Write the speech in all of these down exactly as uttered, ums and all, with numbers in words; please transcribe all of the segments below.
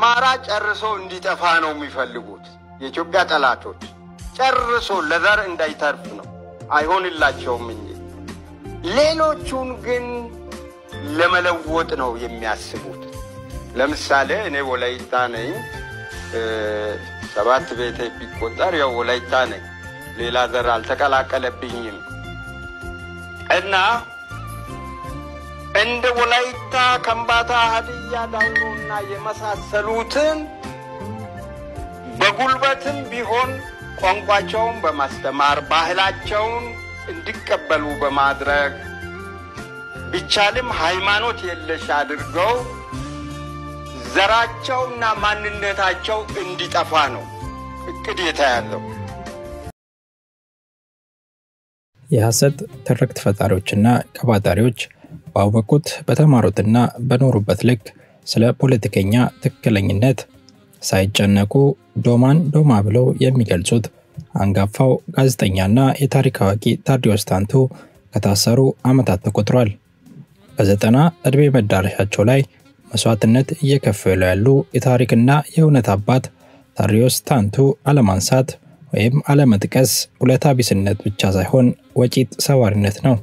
አማራ ጨርሶ እንዲጠፋ ነው የሚፈልጉት የኢትዮጵያ ጠላቶች ጨርሶ ለዘር እንዳይተርፍ ነው አይሆንላቸውም እንጂ ሌሎቹን ግን ለመለወጥ ነው የሚያስቡት ለምሳሌ እኔ ወላይታ ነኝ ሰባት ቤቴ ቢቆጠር ያው ወላይታ ነኝ ሌላ ዘር አልተቀላቀለብኝም እና እንደ ወላይታ ከምባታ ሀዲያ ዳውሮና የመሳሰሉትን በጉልበትም ቢሆን ቋንቋቸውን በማስተማር ባህላቸውን እንዲቀበሉ በማድረግ ቢቻልም ሃይማኖት የለሽ አድርገው ዘራቸውና ማንነታቸው እንዲጠፋ ነው እቅድ የተያዘው የሐሰት ትርክት ፈጣሪዎችና ቀባጣሪዎች ባወቁት በተማሩትና በኖሩበት ልክ ስለ ፖለቲከኛ ትክክለኝነት ሳይጨነቁ ዶማን ዶማ ብለው የሚገልጹት አንጋፋው ጋዜጠኛና የታሪክ አዋቂ ታዲዮስ ታንቱ ከታሰሩ አመታት ተቆጥሯል በዘጠና እድሜ መዳረሻቸው ላይ መስዋዕትነት እየከፈሉ ያሉ የታሪክና የእውነት አባት ታዲዮስ ታንቱ አለማንሳት ወይም አለመጥቀስ ሁለታ ቢስነት ብቻ ሳይሆን ወጪት ሰዋሪነት ነው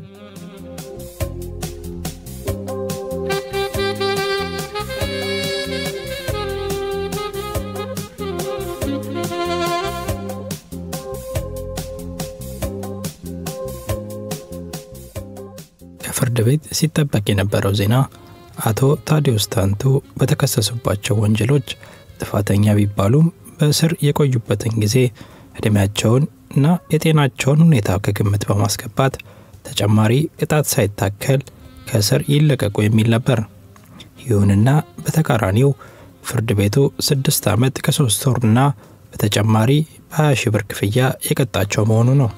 ከፍርድ ቤት ሲጠበቅ የነበረው ዜና አቶ ታዲዮስ ታንቱ በተከሰሱባቸው ወንጀሎች ጥፋተኛ ቢባሉም በእስር የቆዩበትን ጊዜ እድሜያቸውን እና የጤናቸውን ሁኔታ ከግምት በማስገባት ተጨማሪ ቅጣት ሳይታከል ከእስር ይለቀቁ የሚል ነበር ይሁንና በተቃራኒው ፍርድ ቤቱ ስድስት ዓመት ከሶስት ወርና በተጨማሪ በሃያ ሺህ ብር ክፍያ የቀጣቸው መሆኑ ነው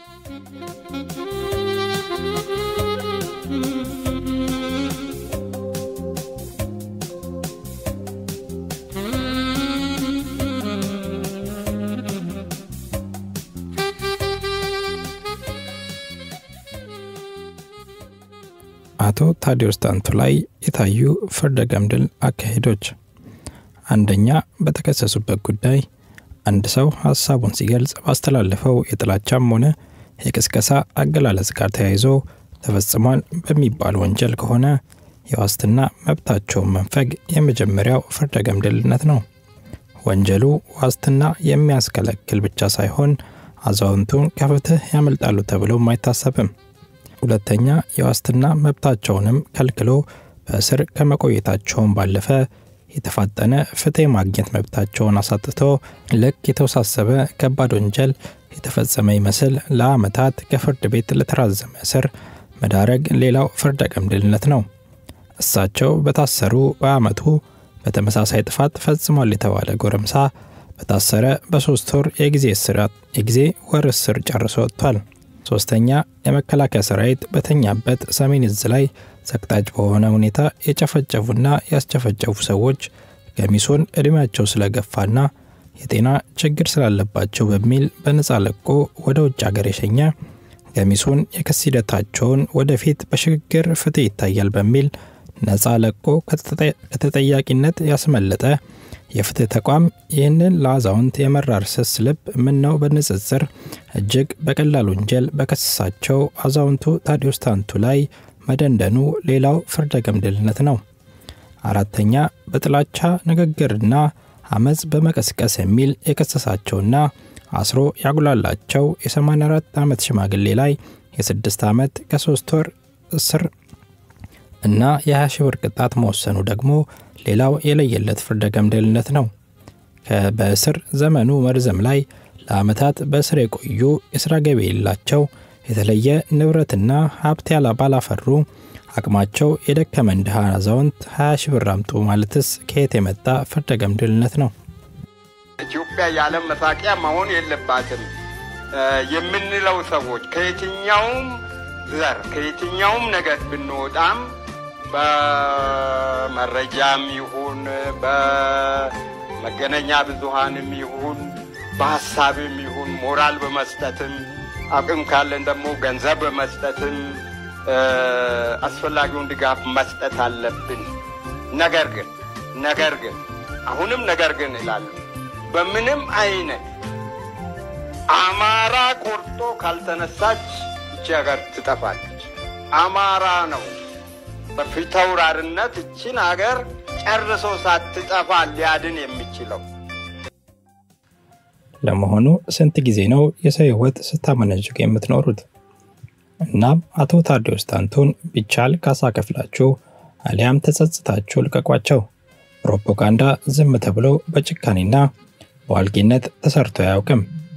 አቶ ታዲዮስ ታንቱ ላይ የታዩ ፍርደ ገምድል አካሄዶች አንደኛ በተከሰሱበት ጉዳይ አንድ ሰው ሐሳቡን ሲገልጽ ባስተላለፈው የጥላቻም ሆነ የቅስቀሳ አገላለጽ ጋር ተያይዞ ተፈጽሟል በሚባል ወንጀል ከሆነ የዋስትና መብታቸውን መንፈግ የመጀመሪያው ፍርደ ገምድልነት ነው ወንጀሉ ዋስትና የሚያስከለክል ብቻ ሳይሆን አዛውንቱን ከፍትህ ያመልጣሉ ተብሎ ማይታሰብም ሁለተኛ የዋስትና መብታቸውንም ከልክሎ በእስር ከመቆየታቸውን ባለፈ የተፋጠነ ፍትህ ማግኘት መብታቸውን አሳጥቶ ለክ የተወሳሰበ ከባድ ወንጀል የተፈጸመ ይመስል ለአመታት ከፍርድ ቤት ለተራዘመ እስር መዳረግ ሌላው ፍርደ ገምድልነት ነው እሳቸው በታሰሩ በአመቱ በተመሳሳይ ጥፋት ፈጽሟል የተባለ ጎረምሳ በታሰረ በሶስት ወር የጊዜ እስራት የጊዜ ወር እስር ጨርሶ ወጥቷል ሶስተኛ የመከላከያ ሰራዊት በተኛበት ሰሜን እዝ ላይ ሰቅጣጭ በሆነ ሁኔታ የጨፈጨፉና ያስጨፈጨፉ ሰዎች ገሚሶን እድሜያቸው ስለገፋና የጤና ችግር ስላለባቸው በሚል በነፃ ለቆ ወደ ውጭ ሀገር የሸኘ ገሚሶን የክስ ሂደታቸውን ወደፊት በሽግግር ፍትህ ይታያል በሚል ነፃ ለቆ ከተጠያቂነት ያስመለጠ የፍትህ ተቋም ይህንን ለአዛውንት የመራር ስስልብ ምነው በንጽጽር እጅግ በቀላል ወንጀል በከሰሳቸው አዛውንቱ ታዲዮስ ታንቱ ላይ መደንደኑ ሌላው ፍርደ ገምድልነት ነው አራተኛ በጥላቻ ንግግርና አመጽ በመቀስቀስ የሚል የከሰሳቸውና አስሮ ያጉላላቸው የ84 ዓመት ሽማግሌ ላይ የ6 ዓመት ከ3 ወር እስር እና የ20 ሺህ ብር ቅጣት መወሰኑ ደግሞ ሌላው የለየለት ፍርደ ገምድልነት ነው ከበእስር ዘመኑ መርዘም ላይ ለአመታት በእስር የቆዩ የሥራ ገቢ የሌላቸው የተለየ ንብረትና ሀብት ያላባላፈሩ አቅማቸው የደከመ እንደሃ አዛውንት ሃያ ሺህ ብር አምጡ ማለትስ ከየት የመጣ ፍርደ ገምድልነት ነው ኢትዮጵያ የዓለም መሳቂያ መሆን የለባትም የምንለው ሰዎች ከየትኛውም ዘር ከየትኛውም ነገር ብንወጣም በመረጃም ይሁን በመገናኛ ብዙሃንም ይሁን በሐሳብም ይሁን ሞራል በመስጠትም አቅም ካለን ደግሞ ገንዘብ በመስጠትም አስፈላጊውን ድጋፍ መስጠት አለብን ነገር ግን ነገር ግን አሁንም ነገር ግን ይላሉ በምንም አይነት አማራ ቆርጦ ካልተነሳች እቺ ሀገር ትጠፋለች። አማራ ነው በፊታውራርነት እቺን ሀገር ጨርሶ ሳትጠፋ ሊያድን የሚችለው። ለመሆኑ ስንት ጊዜ ነው የሰው ህይወት ስታመነጭቅ የምትኖሩት? እናም አቶ ታዲዮስ ታንቱን ቢቻል ካሳ ከፍላችሁ አሊያም ተጸጽታችሁ ልቀቋቸው። ፕሮፓጋንዳ ዝም ተብሎ በጭካኔና በዋልጊነት ተሰርቶ አያውቅም።